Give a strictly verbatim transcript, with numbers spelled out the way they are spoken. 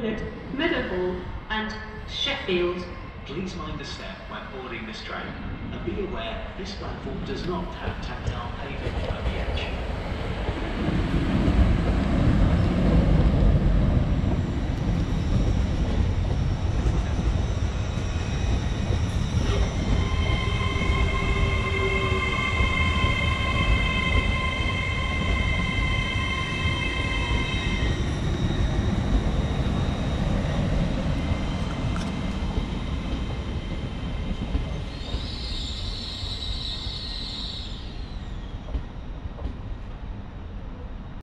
Holyhead, Meadowhall and Sheffield. Please mind the step when boarding this train, and be aware this platform does not have tactile paving at the edge.